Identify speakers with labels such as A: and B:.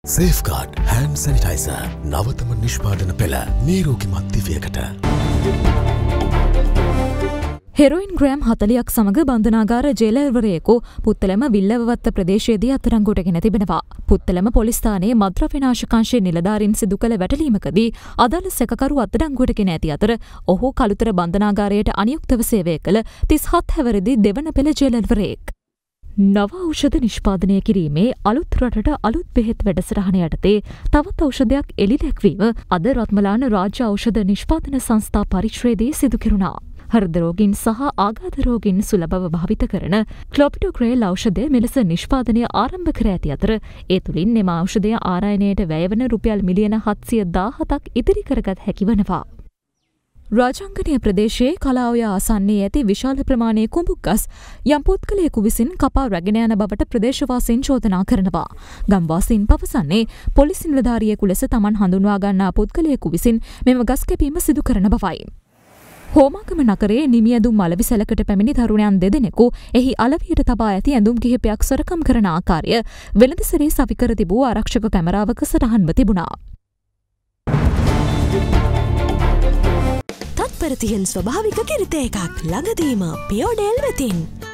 A: සේෆ්ගාඩ් hand sanitiser නවතම නිෂ්පාදන පෙළ නීරෝගිමත් දිවියකට.
B: Heroin gram 40ක් සමග බන්ධනාගාර ජේලර්වරයෙකු පුත්තලම විල්ලවවත්ත ප්‍රදේශයේදී අත්අඩංගුවට ගෙන තිබෙනවා. පුත්තලම පොලිස් ස්ථානයේ මද්‍රව්‍ය නාශකාංශයේ නිලධාරීන් සිදු කළ වැටලීමකදී අදාළ සැකකරු අත්අඩංගුවට ගෙන ඇති අතර ඔහු කළුතර බන්ධනාගාරයට අනියුක්තව සේවය කළ 37 හැවිරිදි දෙවන පෙළ ජේලර්වරයෙක්. නව ඖෂධ නිෂ්පාදනය කිරීමේ අලුත් රටට අලුත් බෙහෙත් වැඩසටහන යටතේ තවත් ඖෂධයක් එළි දැක්වීම අද රත්මලාන රාජ්‍ය ඖෂධ නිෂ්පාදන සංස්ථා පරිශ්‍රයේදී සිදු කෙරුණා. හෘද රෝගීන් සහ ආඝාත රෝගීන් සුලභව භාවිත කරන ක්ලොපිඩෝග්‍රේල් ඖෂධය මෙලෙස නිෂ්පාදනය ආරම්භ කර ඇති අතර ඒ තුළින් එම ඖෂධය ආරයනයට වැයවන රුපියල් මිලියන 717ක් ඉදිරි කරගත හැකි වනවා. රාජාංගනීය ප්‍රදේශයේ කලාඔය ආසන්නයේ ඇති විශාල ප්‍රමාණයේ කුඹුක් ගස් යම් පුද්ගලයෙකු විසින් කපා රැගෙන යන බවට ප්‍රදේශවාසීන් චෝදනා කරනවා. ගම්වාසීන් පවසන්නේ පොලිස් නිලධාරියෙකු ලෙස තමන් හඳුන්වා ගන්නා පුද්ගලයෙකු විසින් මෙම ගස් කැපීම සිදු කරන බවයි. හෝමාගම නගරයේ නිමියදුම් අලවිසැලකට පැමිණි තරුණයන් දෙදෙනෙකු එහි අලවියට තබා ඇති ඇඳුම් කිහිපයක් සොරකම් කරන ආකාරය වෙළඳසැලේ සවිකර තිබූ ආරක්ෂක කැමරාවක සටහන්ව තිබුණා.
C: තත්පරතියෙන් ස්වභාවික කිරිත එකක් ළඟදීම පියෝඩෙල් වෙතින්